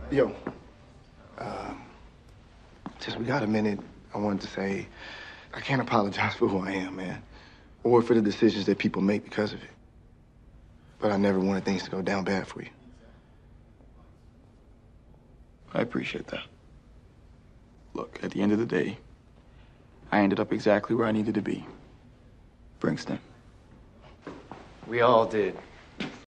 Yo, since we got a minute, I wanted to say I can't apologize for who I am, man, or for the decisions that people make because of it. But I never wanted things to go down bad for you. I appreciate that. Look, at the end of the day, I ended up exactly where I needed to be. Brixton. We all did.